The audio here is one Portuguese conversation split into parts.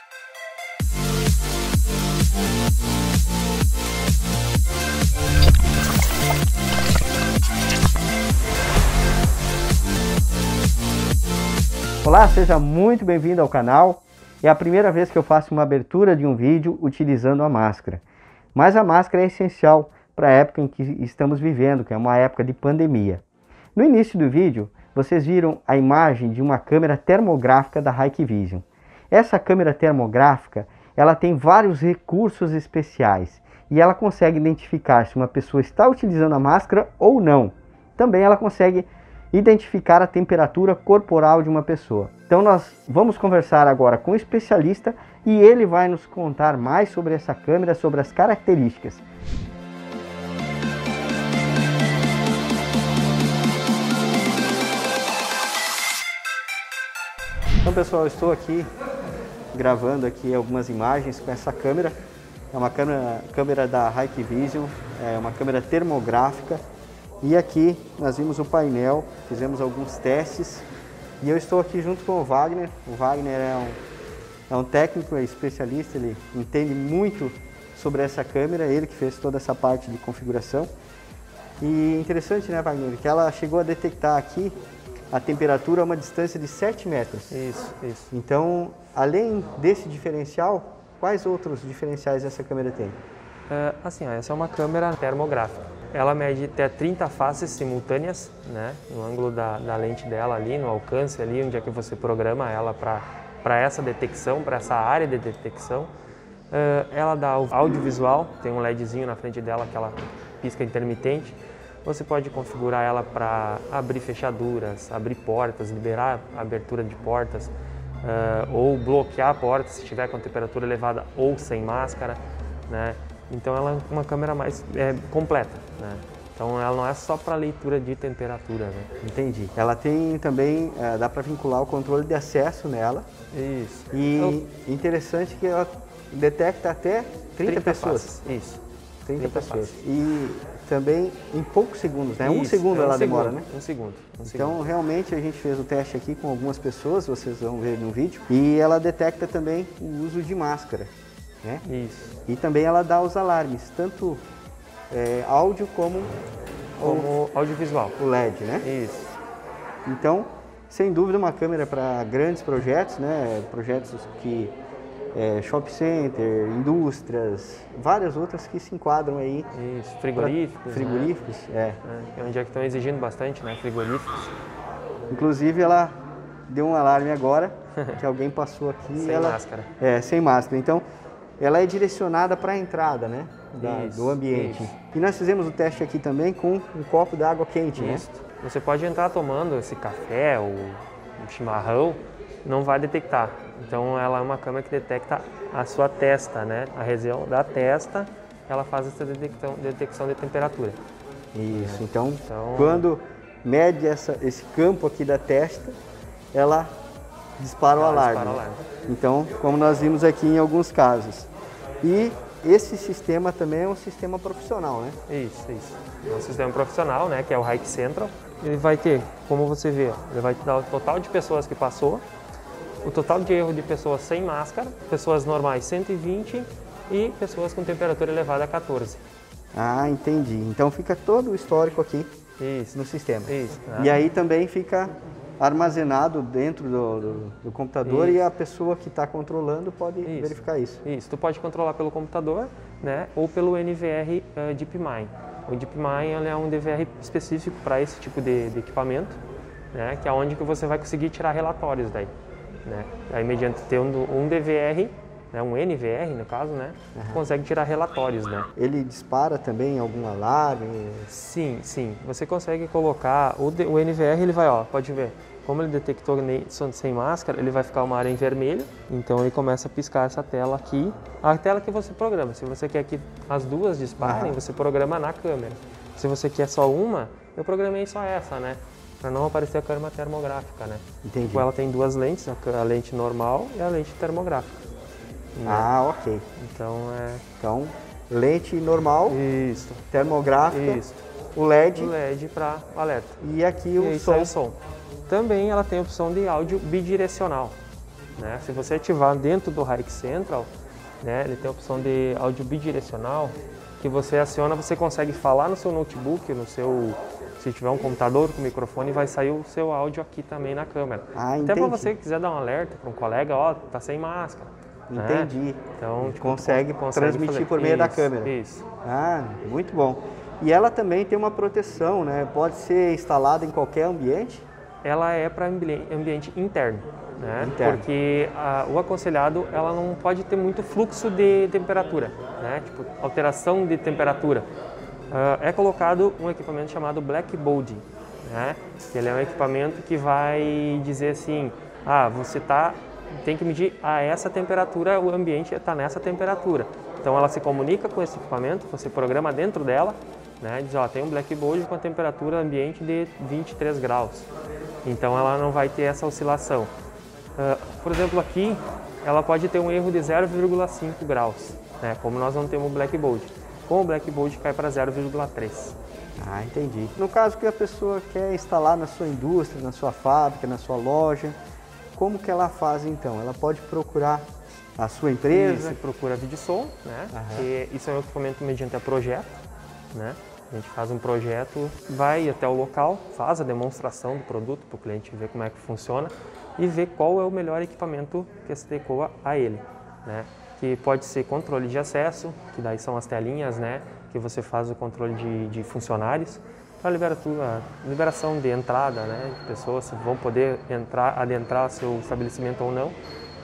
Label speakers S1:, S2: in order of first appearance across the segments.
S1: Olá, seja muito bem-vindo ao canal. É a primeira vez que eu faço uma abertura de um vídeo utilizando a máscara. Mas a máscara é essencial para a época em que estamos vivendo, que é uma época de pandemia. No início do vídeo, vocês viram a imagem de uma câmera termográfica da Hikvision. Essa câmera termográfica, ela tem vários recursos especiais e ela consegue identificar se uma pessoa está utilizando a máscara ou não. Também ela consegue identificar a temperatura corporal de uma pessoa. Então nós vamos conversar agora com um especialista e ele vai nos contar mais sobre essa câmera, sobre as características. Então pessoal, eu estou aqui gravando aqui algumas imagens com essa câmera. É uma câmera da Hikvision, é uma câmera termográfica. E aqui nós vimos o painel, fizemos alguns testes e eu estou aqui junto com o Wagner. O Wagner é um técnico, é especialista, ele entende muito sobre essa câmera, ele que fez toda essa parte de configuração. E interessante, né, Wagner, que ela chegou a detectar aqui a temperatura a uma distância de 7 metros.
S2: Isso.
S1: Então, além desse diferencial, quais outros diferenciais essa câmera tem?
S2: Essa é uma câmera termográfica. Ela mede até 30 faces simultâneas, né, no ângulo da lente dela ali, no alcance ali, onde é que você programa ela para essa detecção, para essa área de detecção. Ela dá o audiovisual, tem um LEDzinho na frente dela que ela pisca intermitente. Você pode configurar ela para abrir fechaduras, abrir portas, liberar a abertura de portas, ou bloquear a porta se estiver com temperatura elevada ou sem máscara, né? Então ela é uma câmera mais completa, né? Então ela não é só para leitura de temperatura, né?
S1: Entendi. Ela tem também, dá para vincular o controle de acesso nela.
S2: Isso.
S1: E interessante que ela detecta até 30 pessoas.
S2: Faces. Isso.
S1: 30 pessoas. E também em poucos segundos, né? Um segundo ela demora, né?
S2: Um segundo.
S1: Então realmente a gente fez o teste aqui com algumas pessoas, vocês vão ver no vídeo. E ela detecta também o uso de máscara, né?
S2: Isso.
S1: E também ela dá os alarmes, tanto áudio como
S2: audiovisual.
S1: O LED, né?
S2: Isso.
S1: Então, sem dúvida, uma câmera para grandes projetos, né? Projetos que shopping center, indústrias, várias outras que se enquadram aí.
S2: Isso, frigoríficos.
S1: Frigoríficos,
S2: né? Onde é que estão exigindo bastante, né? Frigoríficos.
S1: Inclusive, ela deu um alarme agora, que alguém passou aqui.
S2: Sem máscara.
S1: Sem máscara. Então, ela é direcionada para a entrada, né, do ambiente.
S2: Isso.
S1: E nós fizemos o teste aqui também com um copo de água quente,
S2: isso.
S1: né?
S2: Você pode entrar tomando esse café ou um chimarrão, não vai detectar. Então ela é uma câmera que detecta a sua testa, né? A região da testa, ela faz essa detecção de temperatura.
S1: Isso. Então quando mede esse campo aqui da testa, ela dispara o alarme. Então, como nós vimos aqui em alguns casos. E esse sistema também é um sistema profissional, né?
S2: Isso. É um sistema profissional, né, que é o Hike Central. Ele vai ter, como você vê, ele vai te dar o total de pessoas que passou, o total de erro de pessoas sem máscara, pessoas normais 120 e pessoas com temperatura elevada a 14.
S1: Ah, entendi. Então fica todo o histórico aqui no sistema.
S2: Isso.
S1: E aí também fica armazenado dentro do computador e a pessoa que está controlando pode verificar isso.
S2: Isso, tu pode controlar pelo computador, né, ou pelo NVR DeepMind. O DeepMind é um DVR específico para esse tipo de equipamento, né, que é onde que você vai conseguir tirar relatórios daí, né? Aí mediante tendo um DVR, né, um NVR no caso, né, consegue tirar relatórios, né?
S1: Ele dispara também algum alarme?
S2: Sim. Você consegue colocar o NVR, ele vai, pode ver. Como ele detectou sem máscara, ele vai ficar uma área em vermelho, então ele começa a piscar essa tela aqui, a tela que você programa. Se você quer que as duas disparem, você programa na câmera. Se você quer só uma, eu programei só essa, né? Para não aparecer a câmera termográfica, né?
S1: Entendi.
S2: Tipo, ela tem duas lentes, a lente normal e a lente termográfica. Né?
S1: Ah, ok.
S2: Então,
S1: lente normal,
S2: isso,
S1: termográfica,
S2: isso.
S1: O LED
S2: para alerta.
S1: E aqui o som.
S2: Também ela tem a opção de áudio bidirecional. né? Se você ativar dentro do RAIC Central, né, ele tem a opção de áudio bidirecional, que você aciona, você consegue falar no seu notebook, se tiver um computador com microfone, vai sair o seu áudio aqui também na câmera. Até para você que quiser dar um alerta para um colega, ó, tá sem máscara.
S1: Entendi.
S2: Né? Então, tipo,
S1: consegue transmitir por meio da câmera.
S2: Isso.
S1: Ah, muito bom. E ela também tem uma proteção, né? Pode ser instalada em qualquer ambiente?
S2: Ela é para ambiente interno, né?
S1: Interno.
S2: Porque o aconselhado, ela não pode ter muito fluxo de temperatura, né? Tipo, alteração de temperatura. É colocado um equipamento chamado Black Bolt, né? Ele é um equipamento que vai dizer assim, você tem que medir a essa temperatura, o ambiente está nessa temperatura. Então ela se comunica com esse equipamento, você programa dentro dela, né? Diz, tem um Black Bolt com a temperatura ambiente de 23 graus. Então ela não vai ter essa oscilação. Por exemplo, aqui ela pode ter um erro de 0,5 graus, né? Como nós não temos o Black Bolt. Com o Black Bolt cai para 0,3.
S1: Ah, entendi. No caso que a pessoa quer instalar na sua indústria, na sua fábrica, na sua loja, como que ela faz então? Ela pode procurar a sua empresa?
S2: Isso, procura a Videosom, né? Que isso é um equipamento mediante a projeto, né? A gente faz um projeto, vai até o local, faz a demonstração do produto para o cliente ver como é que funciona e ver qual é o melhor equipamento que se adequa a ele, né? Que pode ser controle de acesso, que daí são as telinhas, né? Que você faz o controle de funcionários, para liberação de entrada, né? De pessoas se vão poder adentrar seu estabelecimento ou não,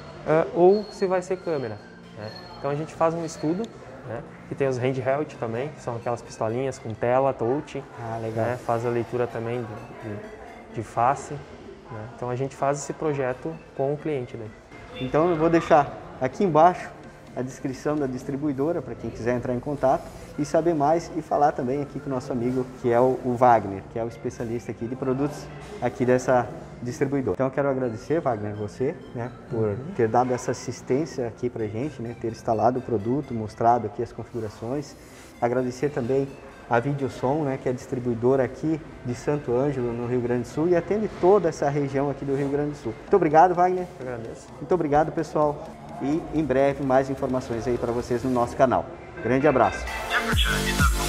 S2: ou se vai ser câmera, né? Então a gente faz um estudo, né? Que tem os handheld também, que são aquelas pistolinhas com tela, touch,
S1: legal.
S2: Né? Faz a leitura também de face, né? Então a gente faz esse projeto com o cliente daí.
S1: Então eu vou deixar aqui embaixo a descrição da distribuidora para quem quiser entrar em contato e saber mais e falar também aqui com o nosso amigo que é o Wagner, que é o especialista aqui de produtos aqui dessa distribuidora. Então eu quero agradecer, Wagner, você, né, por ter dado essa assistência aqui pra gente, né, ter instalado o produto, mostrado aqui as configurações. Agradecer também a Videosom, né, que é distribuidora aqui de Santo Ângelo, no Rio Grande do Sul, e atende toda essa região aqui do Rio Grande do Sul. Muito obrigado, Wagner.
S2: Eu agradeço.
S1: Muito obrigado, pessoal. E em breve mais informações aí para vocês no nosso canal. Grande abraço.